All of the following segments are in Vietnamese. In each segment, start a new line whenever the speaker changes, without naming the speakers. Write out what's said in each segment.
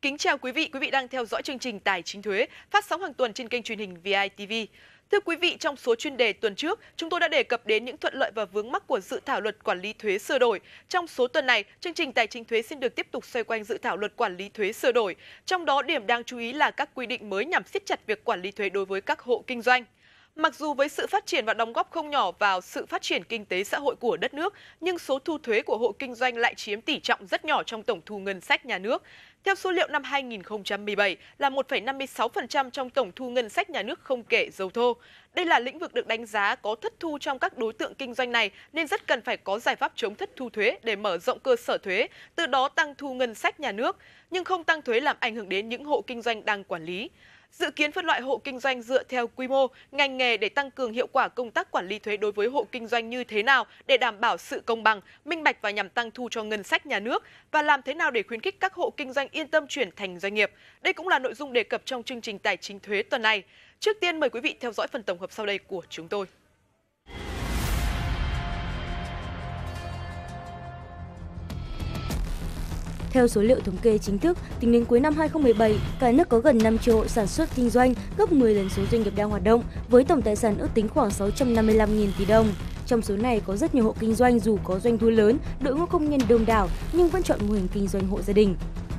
kính chào quý vị đang theo dõi chương trình Tài chính thuế phát sóng hàng tuần trên kênh truyền hình VITV. Thưa quý vị, trong số chuyên đề tuần trước, chúng tôi đã đề cập đến những thuận lợi và vướng mắc của dự thảo luật quản lý thuế sửa đổi. Trong số tuần này, chương trình Tài chính thuế xin được tiếp tục xoay quanh dự thảo luật quản lý thuế sửa đổi. Trong đó, điểm đáng chú ý là các quy định mới nhằm siết chặt việc quản lý thuế đối với các hộ kinh doanh. Mặc dù với sự phát triển và đóng góp không nhỏ vào sự phát triển kinh tế xã hội của đất nước, nhưng số thu thuế của hộ kinh doanh lại chiếm tỷ trọng rất nhỏ trong tổng thu ngân sách nhà nước. Theo số liệu năm 2017 là 1,56% trong tổng thu ngân sách nhà nước không kể dầu thô. Đây là lĩnh vực được đánh giá có thất thu trong các đối tượng kinh doanh này nên rất cần phải có giải pháp chống thất thu thuế để mở rộng cơ sở thuế, từ đó tăng thu ngân sách nhà nước, nhưng không tăng thuế làm ảnh hưởng đến những hộ kinh doanh đang quản lý. Dự kiến phân loại hộ kinh doanh dựa theo quy mô, ngành nghề để tăng cường hiệu quả công tác quản lý thuế đối với hộ kinh doanh như thế nào để đảm bảo sự công bằng, minh bạch và nhằm tăng thu cho ngân sách nhà nước, và làm thế nào để khuyến khích các hộ kinh doanh yên tâm chuyển thành doanh nghiệp. Đây cũng là nội dung đề cập trong chương trình Tài chính thuế tuần này. Trước tiên mời quý vị theo dõi phần tổng hợp sau đây của chúng tôi.
Theo số liệu thống kê chính thức, tính đến cuối năm 2017, cả nước có gần 5 triệu hộ sản xuất kinh doanh, gấp 10 lần số doanh nghiệp đang hoạt động, với tổng tài sản ước tính khoảng 655.000 tỷ đồng. Trong số này có rất nhiều hộ kinh doanh dù có doanh thu lớn, đội ngũ công nhân đông đảo nhưng vẫn chọn mô hình kinh doanh hộ gia đình.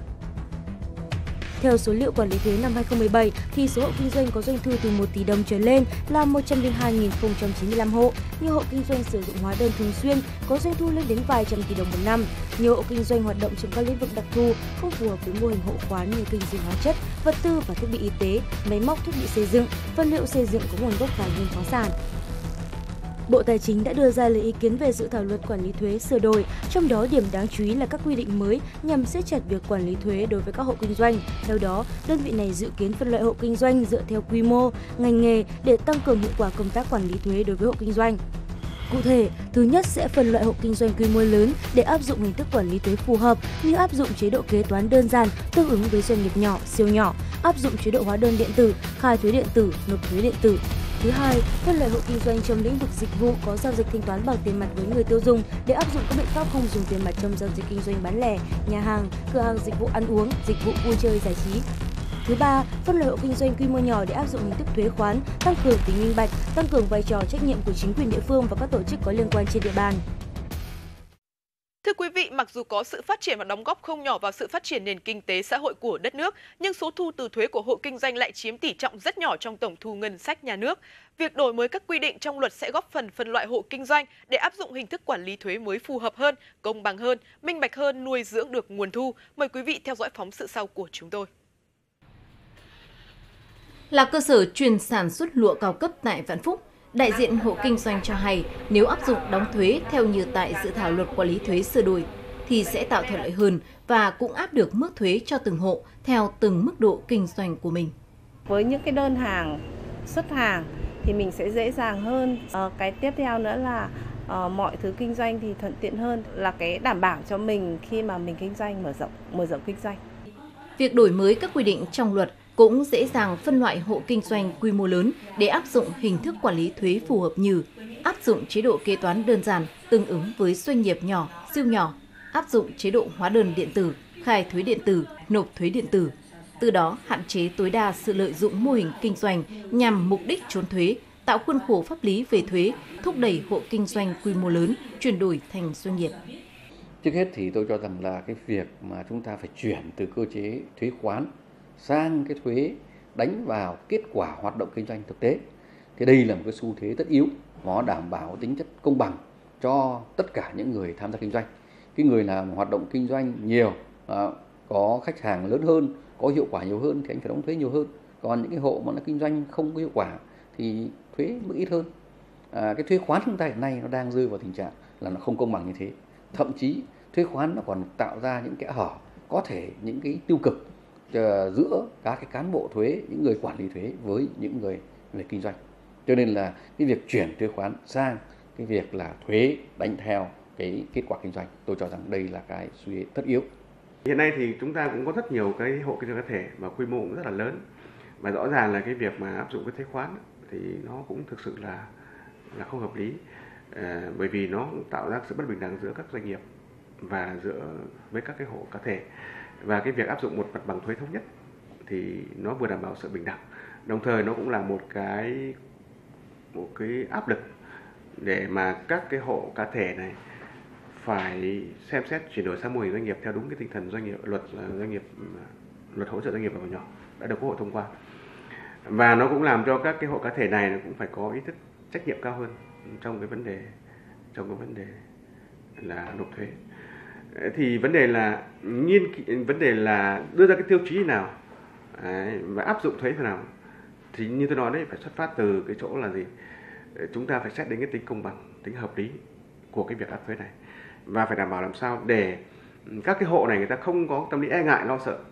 Theo số liệu quản lý thuế năm 2017, thì số hộ kinh doanh có doanh thu từ 1 tỷ đồng trở lên là 102.095 hộ. Nhiều hộ kinh doanh sử dụng hóa đơn thường xuyên có doanh thu lên đến vài trăm tỷ đồng một năm. Nhiều hộ kinh doanh hoạt động trong các lĩnh vực đặc thù không phù hợp với mô hình hộ khoán như kinh doanh hóa chất, vật tư và thiết bị y tế, máy móc, thiết bị xây dựng, vật liệu xây dựng có nguồn gốc tài nguyên khoáng sản. Bộ Tài chính đã đưa ra lời ý kiến về dự thảo luật quản lý thuế sửa đổi, trong đó điểm đáng chú ý là các quy định mới nhằm siết chặt việc quản lý thuế đối với các hộ kinh doanh. Theo đó, đơn vị này dự kiến phân loại hộ kinh doanh dựa theo quy mô, ngành nghề để tăng cường hiệu quả công tác quản lý thuế đối với hộ kinh doanh. Cụ thể, thứ nhất sẽ phân loại hộ kinh doanh quy mô lớn để áp dụng hình thức quản lý thuế phù hợp như áp dụng chế độ kế toán đơn giản tương ứng với doanh nghiệp nhỏ, siêu nhỏ, áp dụng chế độ hóa đơn điện tử, khai thuế điện tử, nộp thuế điện tử. Thứ hai, phân loại hộ kinh doanh trong lĩnh vực dịch vụ có giao dịch thanh toán bằng tiền mặt với người tiêu dùng để áp dụng các biện pháp không dùng tiền mặt trong giao dịch kinh doanh bán lẻ, nhà hàng, cửa hàng dịch vụ ăn uống, dịch vụ vui chơi giải trí. Thứ ba, phân loại hộ kinh doanh quy mô nhỏ để áp dụng hình thức thuế khoán, tăng cường tính minh bạch, tăng cường vai trò trách nhiệm của chính quyền địa phương và các tổ chức có liên quan trên địa bàn.
Thưa quý vị, mặc dù có sự phát triển và đóng góp không nhỏ vào sự phát triển nền kinh tế xã hội của đất nước, nhưng số thu từ thuế của hộ kinh doanh lại chiếm tỷ trọng rất nhỏ trong tổng thu ngân sách nhà nước. Việc đổi mới các quy định trong luật sẽ góp phần phân loại hộ kinh doanh để áp dụng hình thức quản lý thuế mới phù hợp hơn, công bằng hơn, minh bạch hơn, nuôi dưỡng được nguồn thu. Mời quý vị theo dõi phóng sự sau của chúng tôi.
Là cơ sở chuyên sản xuất lụa cao cấp tại Vạn Phúc, đại diện hộ kinh doanh cho hay nếu áp dụng đóng thuế theo như tại dự thảo luật quản lý thuế sửa đổi thì sẽ tạo thuận lợi hơn và cũng áp được mức thuế cho từng hộ theo từng mức độ kinh doanh của mình.
Với những cái đơn hàng, xuất hàng thì mình sẽ dễ dàng hơn. Cái tiếp theo nữa là mọi thứ kinh doanh thì thuận tiện hơn, là cái đảm bảo cho mình khi mà mình kinh doanh mở rộng kinh doanh.
Việc đổi mới các quy định trong luật cũng dễ dàng phân loại hộ kinh doanh quy mô lớn để áp dụng hình thức quản lý thuế phù hợp như áp dụng chế độ kế toán đơn giản tương ứng với doanh nghiệp nhỏ, siêu nhỏ, áp dụng chế độ hóa đơn điện tử, khai thuế điện tử, nộp thuế điện tử. Từ đó hạn chế tối đa sự lợi dụng mô hình kinh doanh nhằm mục đích trốn thuế, tạo khuôn khổ pháp lý về thuế, thúc đẩy hộ kinh doanh quy mô lớn chuyển đổi thành doanh nghiệp.
Trước hết thì tôi cho rằng là cái việc mà chúng ta phải chuyển từ cơ chế thuế khoán sang cái thuế đánh vào kết quả hoạt động kinh doanh thực tế. Thì đây là một cái xu thế tất yếu, nó đảm bảo tính chất công bằng cho tất cả những người tham gia kinh doanh. Cái người làm hoạt động kinh doanh nhiều, có khách hàng lớn hơn, có hiệu quả nhiều hơn thì anh phải đóng thuế nhiều hơn. Còn những cái hộ mà nó kinh doanh không có hiệu quả thì thuế mức ít hơn. Cái thuế khoán chúng ta hiện nay nó đang rơi vào tình trạng là nó không công bằng như thế. Thậm chí thuế khoán nó còn tạo ra những kẽ hở, có thể những cái tiêu cực giữa các cái cán bộ thuế, những người quản lý thuế với những người kinh doanh. Cho nên là cái việc chuyển thuế khoán sang cái việc là thuế đánh theo cái kết quả kinh doanh, tôi cho rằng đây là cái suy nghĩ tất yếu.
Hiện nay thì chúng ta cũng có rất nhiều cái hộ kinh doanh cá thể và quy mô cũng rất là lớn, và rõ ràng là cái việc mà áp dụng cái thuế khoán thì nó cũng thực sự là không hợp lý, bởi vì nó tạo ra sự bất bình đẳng giữa các doanh nghiệp và với các cái hộ cá thể. Và cái việc áp dụng một mặt bằng thuế thống nhất thì nó vừa đảm bảo sự bình đẳng, đồng thời nó cũng là một cái áp lực để mà các cái hộ cá thể này phải xem xét chuyển đổi sang mô hình doanh nghiệp theo đúng cái tinh thần luật hỗ trợ doanh nghiệp và nhỏ đã được Quốc hội thông qua. Và nó cũng làm cho các cái hộ cá thể này cũng phải có ý thức trách nhiệm cao hơn trong cái vấn đề là nộp thuế. Thì vấn đề là đưa ra cái tiêu chí nào và áp dụng thuế thế nào, thì như tôi nói đấy, phải xuất phát từ cái chỗ là gì, chúng ta phải xét đến cái tính công bằng, tính hợp lý của cái việc áp thuế này, và phải đảm bảo làm sao để các cái hộ này người ta không có tâm lý e ngại lo sợ,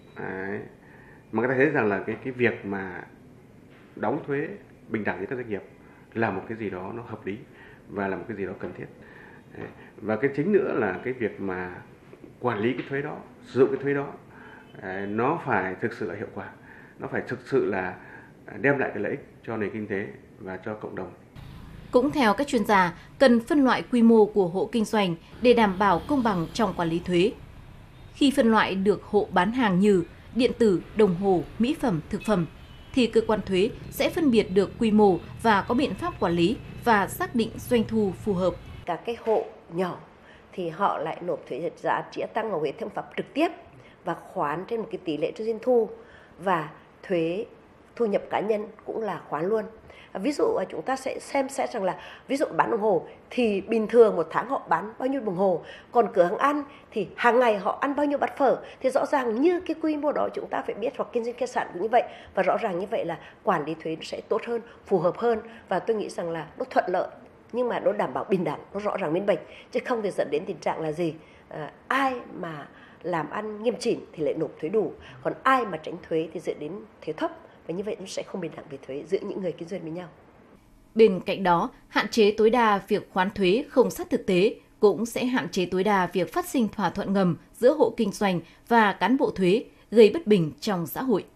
mà người ta thấy rằng là cái việc mà đóng thuế bình đẳng với các doanh nghiệp là một cái gì đó nó hợp lý và là một cái gì đó cần thiết. Và cái chính nữa là cái việc mà quản lý cái thuế đó, sử dụng cái thuế đó, nó phải thực sự là hiệu quả, nó phải thực sự là đem lại cái lợi ích cho nền kinh tế và cho cộng đồng.
Cũng theo các chuyên gia, cần phân loại quy mô của hộ kinh doanh để đảm bảo công bằng trong quản lý thuế. Khi phân loại được hộ bán hàng như điện tử, đồng hồ, mỹ phẩm, thực phẩm, thì cơ quan thuế sẽ phân biệt được quy mô và có biện pháp quản lý và xác định doanh thu phù hợp.
Các cái hộ nhỏ thì họ lại nộp thuế giá trị gia tăng ở thuế thương pháp trực tiếp và khoán trên một cái tỷ lệ trên doanh thu, và thuế thu nhập cá nhân cũng là khoán luôn. Ví dụ chúng ta sẽ xem xét rằng là ví dụ bán đồng hồ thì bình thường một tháng họ bán bao nhiêu đồng hồ, còn cửa hàng ăn thì hàng ngày họ ăn bao nhiêu bát phở, thì rõ ràng như cái quy mô đó chúng ta phải biết, hoặc kinh doanh khách sạn cũng như vậy, và rõ ràng như vậy là quản lý thuế nó sẽ tốt hơn, phù hợp hơn, và tôi nghĩ rằng là nó thuận lợi nhưng mà nó đảm bảo bình đẳng, nó rõ ràng minh bạch, chứ không thể dẫn đến tình trạng là gì, ai mà làm ăn nghiêm chỉnh thì lại nộp thuế đủ, còn ai mà tránh thuế thì dẫn đến thuế thấp, và như vậy nó sẽ không bình đẳng về thuế giữa những người kinh doanh với nhau.
Bên cạnh đó, hạn chế tối đa việc khoán thuế không sát thực tế cũng sẽ hạn chế tối đa việc phát sinh thỏa thuận ngầm giữa hộ kinh doanh và cán bộ thuế, gây bất bình trong xã hội.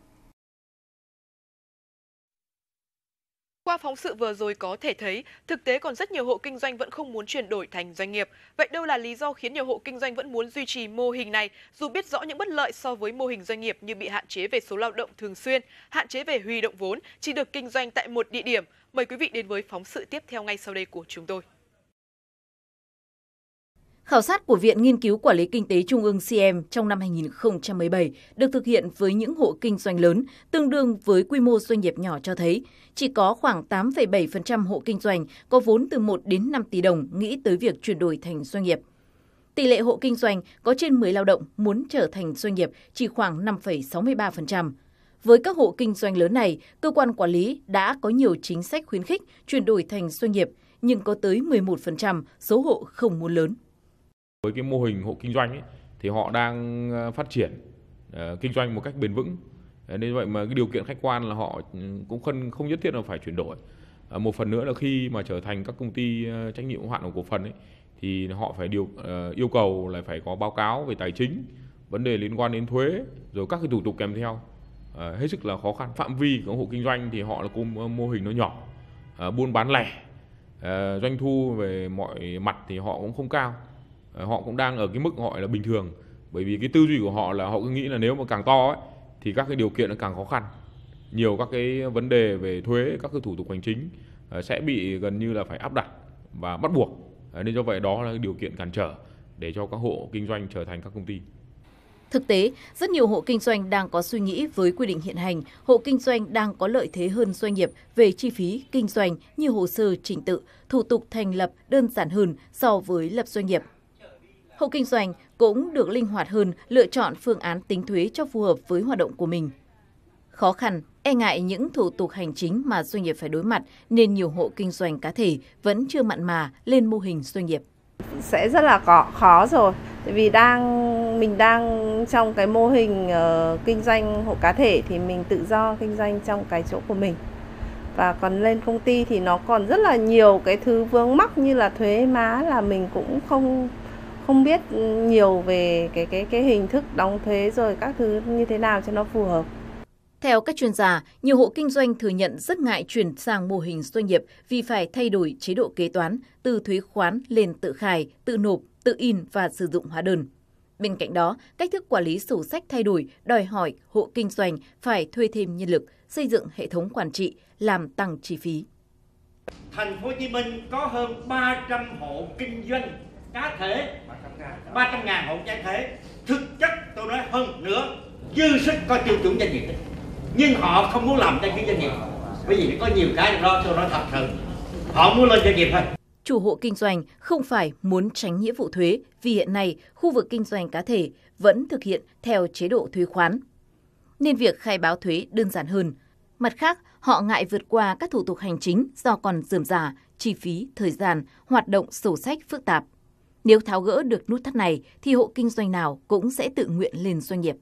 Qua phóng sự vừa rồi có thể thấy, thực tế còn rất nhiều hộ kinh doanh vẫn không muốn chuyển đổi thành doanh nghiệp. Vậy đâu là lý do khiến nhiều hộ kinh doanh vẫn muốn duy trì mô hình này, dù biết rõ những bất lợi so với mô hình doanh nghiệp như bị hạn chế về số lao động thường xuyên, hạn chế về huy động vốn, chỉ được kinh doanh tại một địa điểm? Mời quý vị đến với phóng sự tiếp theo ngay sau đây của chúng tôi.
Khảo sát của Viện Nghiên cứu Quản lý Kinh tế Trung ương CM trong năm 2017 được thực hiện với những hộ kinh doanh lớn, tương đương với quy mô doanh nghiệp nhỏ cho thấy, chỉ có khoảng 8,7% hộ kinh doanh có vốn từ 1 đến 5 tỷ đồng nghĩ tới việc chuyển đổi thành doanh nghiệp. Tỷ lệ hộ kinh doanh có trên 10 lao động muốn trở thành doanh nghiệp chỉ khoảng 5,63%. Với các hộ kinh doanh lớn này, cơ quan quản lý đã có nhiều chính sách khuyến khích chuyển đổi thành doanh nghiệp, nhưng có tới 11% số hộ không muốn lớn.
Với cái mô hình hộ kinh doanh ấy, thì họ đang phát triển kinh doanh một cách bền vững, nên vậy mà cái điều kiện khách quan là họ cũng không nhất thiết là phải chuyển đổi. Một phần nữa là khi mà trở thành các công ty trách nhiệm hữu hạn của cổ phần ấy, thì họ phải yêu cầu là phải có báo cáo về tài chính, vấn đề liên quan đến thuế, rồi các cái thủ tục kèm theo hết sức là khó khăn. Phạm vi của hộ kinh doanh thì họ là mô hình nó nhỏ, buôn bán lẻ, doanh thu về mọi mặt thì họ cũng không cao. Họ cũng đang ở cái mức gọi là bình thường, bởi vì cái tư duy của họ là họ cứ nghĩ là nếu mà càng to ấy, thì các cái điều kiện nó càng khó khăn, nhiều các cái vấn đề về thuế, các cái thủ tục hành chính sẽ bị gần như là phải áp đặt và bắt buộc, nên do vậy đó là điều kiện cản trở để cho các hộ kinh doanh trở thành các công ty.
Thực tế, rất nhiều hộ kinh doanh đang có suy nghĩ với quy định hiện hành, hộ kinh doanh đang có lợi thế hơn doanh nghiệp về chi phí kinh doanh như hồ sơ, trình tự, thủ tục thành lập đơn giản hơn so với lập doanh nghiệp. Hộ kinh doanh cũng được linh hoạt hơn, lựa chọn phương án tính thuế cho phù hợp với hoạt động của mình. Khó khăn, e ngại những thủ tục hành chính mà doanh nghiệp phải đối mặt nên nhiều hộ kinh doanh cá thể vẫn chưa mặn mà lên mô hình doanh nghiệp.
Sẽ rất là khó rồi, tại vì mình đang trong cái mô hình kinh doanh hộ cá thể thì mình tự do kinh doanh trong cái chỗ của mình. Và còn lên công ty thì nó còn rất là nhiều cái thứ vướng mắc như là thuế má, là mình cũng không biết nhiều về cái hình thức đóng thuế rồi các thứ như thế nào cho nó phù hợp.
Theo các chuyên gia, nhiều hộ kinh doanh thừa nhận rất ngại chuyển sang mô hình doanh nghiệp vì phải thay đổi chế độ kế toán từ thuế khoán lên tự khai, tự nộp, tự in và sử dụng hóa đơn. Bên cạnh đó, cách thức quản lý sổ sách thay đổi, đòi hỏi hộ kinh doanh phải thuê thêm nhân lực, xây dựng hệ thống quản trị, làm tăng chi phí.
Thành phố Hồ Chí Minh có hơn 300 hộ kinh doanh cá thể, 300.000 hộ cá thể. Thực chất tôi nói hơn nữa, dư sức có tiêu chuẩn doanh nghiệp, nhưng họ không muốn làm đăng ký doanh nghiệp, bởi vì có nhiều cái trong đó tôi nói thật sự, họ muốn lên doanh nghiệp thôi.
Chủ hộ kinh doanh không phải muốn tránh nghĩa vụ thuế vì hiện nay khu vực kinh doanh cá thể vẫn thực hiện theo chế độ thuế khoán, nên việc khai báo thuế đơn giản hơn. Mặt khác, họ ngại vượt qua các thủ tục hành chính do còn rườm rà, chi phí, thời gian, hoạt động sổ sách phức tạp. Nếu tháo gỡ được nút thắt này thì hộ kinh doanh nào cũng sẽ tự nguyện lên doanh nghiệp.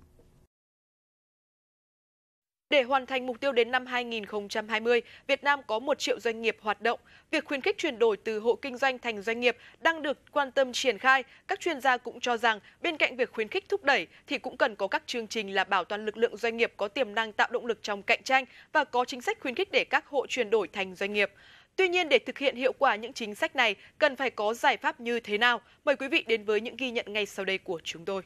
Để hoàn thành mục tiêu đến năm 2020, Việt Nam có 1 triệu doanh nghiệp hoạt động. Việc khuyến khích chuyển đổi từ hộ kinh doanh thành doanh nghiệp đang được quan tâm triển khai. Các chuyên gia cũng cho rằng bên cạnh việc khuyến khích thúc đẩy thì cũng cần có các chương trình là bảo toàn lực lượng doanh nghiệp có tiềm năng tạo động lực trong cạnh tranh và có chính sách khuyến khích để các hộ chuyển đổi thành doanh nghiệp. Tuy nhiên, để thực hiện hiệu quả những chính sách này, cần phải có giải pháp như thế nào? Mời quý vị đến với những ghi nhận ngay sau đây của chúng tôi.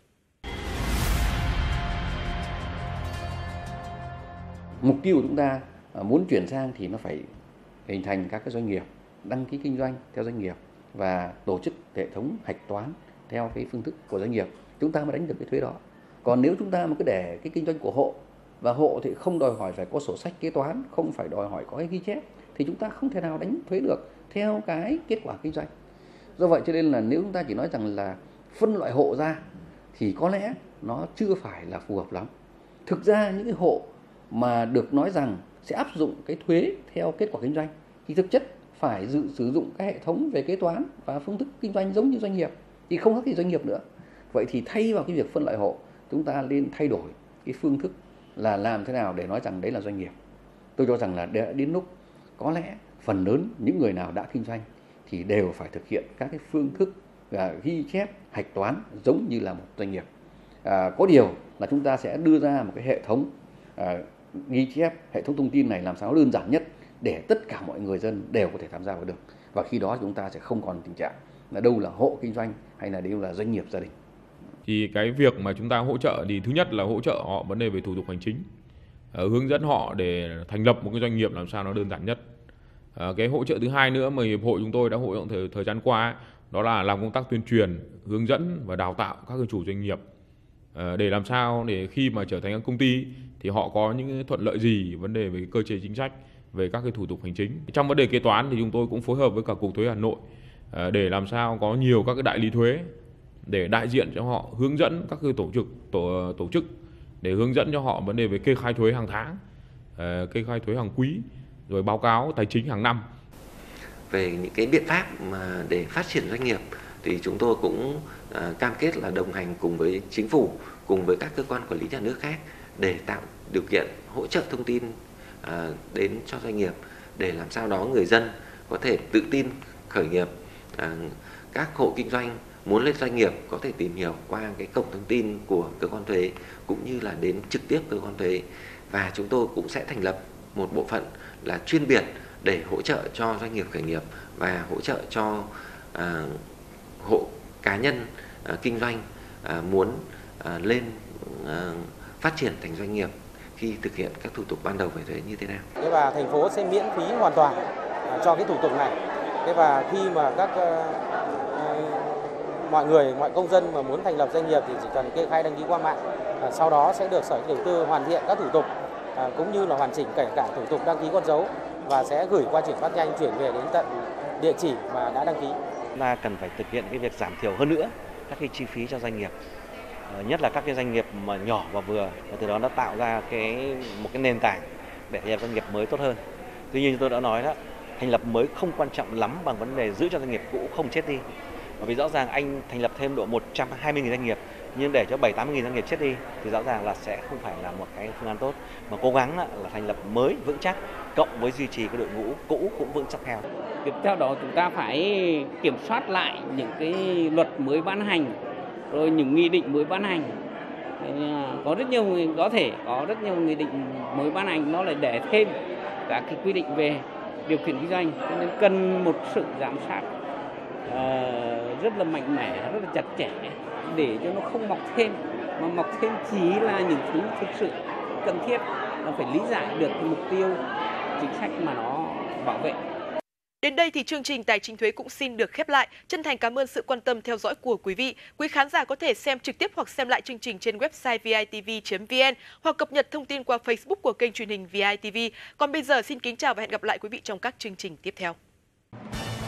Mục tiêu của chúng ta muốn chuyển sang thì nó phải hình thành các cái doanh nghiệp đăng ký kinh doanh theo doanh nghiệp và tổ chức hệ thống hạch toán theo cái phương thức của doanh nghiệp, chúng ta mới đánh được cái thuế đó. Còn nếu chúng ta mà cứ để cái kinh doanh của hộ và hộ thì không đòi hỏi phải có sổ sách kế toán, không phải đòi hỏi có cái ghi chép thì chúng ta không thể nào đánh thuế được theo cái kết quả kinh doanh. Do vậy cho nên là nếu chúng ta chỉ nói rằng là phân loại hộ ra thì có lẽ nó chưa phải là phù hợp lắm. Thực ra những cái hộ mà được nói rằng sẽ áp dụng cái thuế theo kết quả kinh doanh thì thực chất phải sử dụng cái hệ thống về kế toán và phương thức kinh doanh giống như doanh nghiệp thì không khác gì doanh nghiệp nữa. Vậy thì thay vào cái việc phân loại hộ, chúng ta nên thay đổi cái phương thức là làm thế nào để nói rằng đấy là doanh nghiệp. Tôi cho rằng là đến lúc có lẽ phần lớn những người nào đã kinh doanh thì đều phải thực hiện các cái phương thức ghi chép, hạch toán giống như là một doanh nghiệp. Có điều là chúng ta sẽ đưa ra một cái hệ thống ghi chép, hệ thống thông tin này làm sao đơn giản nhất để tất cả mọi người dân đều có thể tham gia vào được. Và khi đó chúng ta sẽ không còn tình trạng là đâu là hộ kinh doanh hay là đâu là doanh nghiệp gia đình.
Thì cái việc mà chúng ta hỗ trợ thì thứ nhất là hỗ trợ họ vấn đề về thủ tục hành chính, hướng dẫn họ để thành lập một cái doanh nghiệp làm sao nó đơn giản nhất. Cái hỗ trợ thứ hai nữa mà hiệp hội chúng tôi đã hỗ trợ thời gian qua đó là làm công tác tuyên truyền, hướng dẫn và đào tạo các cái chủ doanh nghiệp để làm sao để khi mà trở thành các công ty thì họ có những thuận lợi gì vấn đề về cơ chế chính sách, về các cái thủ tục hành chính. Trong vấn đề kế toán thì chúng tôi cũng phối hợp với cả Cục Thuế Hà Nội để làm sao có nhiều các cái đại lý thuế để đại diện cho họ, hướng dẫn các cái tổ chức để hướng dẫn cho họ vấn đề về kê khai thuế hàng tháng, kê khai thuế hàng quý, rồi báo cáo tài chính hàng năm.
Về những cái biện pháp mà để phát triển doanh nghiệp thì chúng tôi cũng cam kết là đồng hành cùng với chính phủ, cùng với các cơ quan quản lý nhà nước khác để tạo điều kiện hỗ trợ thông tin đến cho doanh nghiệp để làm sao đó người dân có thể tự tin khởi nghiệp. Các hộ kinh doanh muốn lên doanh nghiệp có thể tìm hiểu qua cái cổng thông tin của cơ quan thuế cũng như là đến trực tiếp cơ quan thuế, và chúng tôi cũng sẽ thành lập một bộ phận là chuyên biệt để hỗ trợ cho doanh nghiệp khởi nghiệp và hỗ trợ cho hộ cá nhân kinh doanh muốn lên phát triển thành doanh nghiệp khi thực hiện các thủ tục ban đầu về thuế như thế nào.
Thế và thành phố sẽ miễn phí hoàn toàn cho cái thủ tục này. Thế và khi mà các mọi công dân mà muốn thành lập doanh nghiệp thì chỉ cần kê khai đăng ký qua mạng, sau đó sẽ được Sở Đầu tư hoàn thiện các thủ tục cũng như là hoàn chỉnh kể cả thủ tục đăng ký con dấu và sẽ gửi qua chuyển phát nhanh chuyển về đến tận địa chỉ mà đã đăng ký.
Chúng ta cần phải thực hiện cái việc giảm thiểu hơn nữa các cái chi phí cho doanh nghiệp, nhất là các cái doanh nghiệp mà nhỏ và vừa, và từ đó nó tạo ra một cái nền tảng để thành lập doanh nghiệp mới tốt hơn. Tuy nhiên như tôi đã nói đó, thành lập mới không quan trọng lắm bằng vấn đề giữ cho doanh nghiệp cũ không chết đi. Bởi vì rõ ràng anh thành lập thêm độ 120.000 doanh nghiệp nhưng để cho 7-80.000 doanh nghiệp chết đi thì rõ ràng là sẽ không phải là một cái phương án tốt, mà cố gắng là thành lập mới vững chắc cộng với duy trì cái đội ngũ cũ cũng vững chắc theo.
Tiếp theo đó chúng ta phải kiểm soát lại những cái luật mới ban hành, rồi những nghị định mới ban hành. Có rất nhiều nghị định mới ban hành nó lại để thêm các cái quy định về điều kiện kinh doanh, cho nên cần một sự giám sát rất là mạnh mẽ, rất là chặt chẽ để cho nó không mọc thêm, mà mọc thêm chỉ là những thứ thực sự cần thiết. Nó phải lý giải được cái mục tiêu chính sách mà nó bảo vệ.
Đến đây thì chương trình Tài chính thuế cũng xin được khép lại. Chân thành cảm ơn sự quan tâm theo dõi của quý vị. Quý khán giả có thể xem trực tiếp hoặc xem lại chương trình trên website vitv.vn hoặc cập nhật thông tin qua Facebook của kênh truyền hình VITV. Còn bây giờ xin kính chào và hẹn gặp lại quý vị trong các chương trình tiếp theo.